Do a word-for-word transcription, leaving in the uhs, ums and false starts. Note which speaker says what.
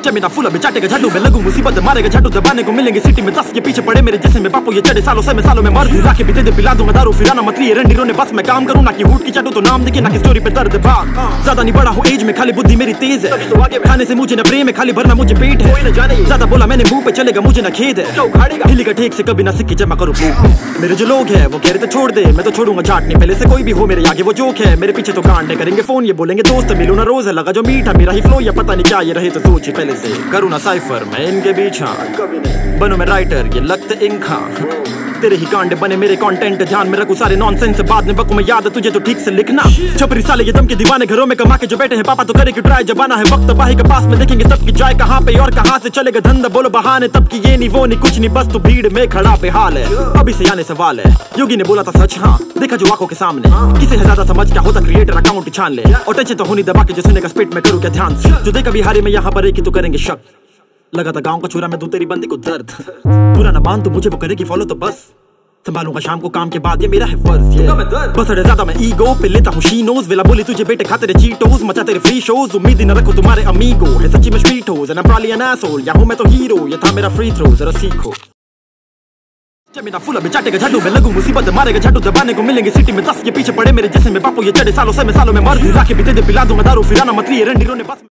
Speaker 1: जमीना फूला बेचाटेगा झाड़ू में लगूं मुसीबत मारेगा झाड़ू दबाने को मिलेंगे सिटी में दस के पीछे पड़े मेरे जैसे में बापू ये चढ़े सालों से मैं सालों में मर ला के बीते दे पिला दूंगा दारू फिराना मतली रंडीरों ने बस मैं काम करूं ना कि हुट की चाटू तो नाम देखे ना कि स्टोरी पे दर्द भाग ज्यादा नहीं बड़ा हूं एज में खाली बुद्धि मेरी तेज है तो आगे खाने से मुझे न प्रेम है खाली भरना मुझे पेट है ज्यादा बोला मैंने मुंह पे चलेगा मुझे न खेद है हिली का ठेक से कभी ना सिक्की जमा करूं मेरे जो लोग हैं वो कह रहे थे छोड़ दे मैं तो छोड़ूंगा चाटनी पहले से कोई भी हो मेरे आगे वो जोक है मेरे पीछे तो गांडे करेंगे फोन ये बोलेंगे दोस्त मिलो ना रोज है लगा जो मीठा मेरा ही फ्लो या पता नहीं क्या ये रहे तो सोच पहले से करूँ ना साइफर मैं इनके बीच हाँ बनूं मैं राइटर ये लगते इंखा तेरे ही कांडे बने मेरे कंटेंट ध्यान में रखूं सारे नॉनसेंस बाद में बकू मैं याद है तुझे तो ठीक से लिखना छपरी साले ये दम के दीवाने घरों में कमा के जो बैठे हैं पापा तो करे कि ट्राई जबाना है वक्त बाही के पास में देखेंगे तब की जाए कहाँ पे और कहाँ से चलेगा धंधा बोलो बहाने तब की ये नहीं वो नहीं कुछ नहीं बस तू भीड़ में खड़ा बेहाल है अभी से आने सवाल है योगी ने बोला था सच हाँ देखा जो आंखों के सामने किसे ज्यादा समझ क्या होता क्रिएटर अकाउंट छान ले और टेंशन तो होनी दबा के जो सुनेगा स्पीड में करूँ क्या ध्यान से जो देखा बिहारी में यहाँ पर एक ही तो करेंगे शक लगा था गाँव का छुरा में दूं तेरी बंदी को दर्द पूरा ना मान तू मुझे वो करेगी फॉलो तो बस संभालूंगा शाम को काम के बाद ये मेरा है फर्ज ये बस अरे ज्यादा मैं ईगो पे लेता हूँ शीनोज वेला बोली तुझे बेटे खाते रहे चीटोज मचा तेरे फ्री शोज उम्मीद न रखो तुम्हारे अमीगो है सच्ची में street hoes and I am probably an asshole या हूं मैं तो हीरो ये था मेरा फ्री थ्रो जरा सीखो जमीना फूला बेचाटेगा झाड़ू में लगूं मुसीबत मारेगा झाड़ू दबाने को मिलेंगे सिटी में दस के पीछे पड़े मेरे जैसे में बापू ये चढ़े सालों से मैं सालों में मर ला के बीते दे पिला दूंगा दारू फिराना मतली रंडीरों ने बस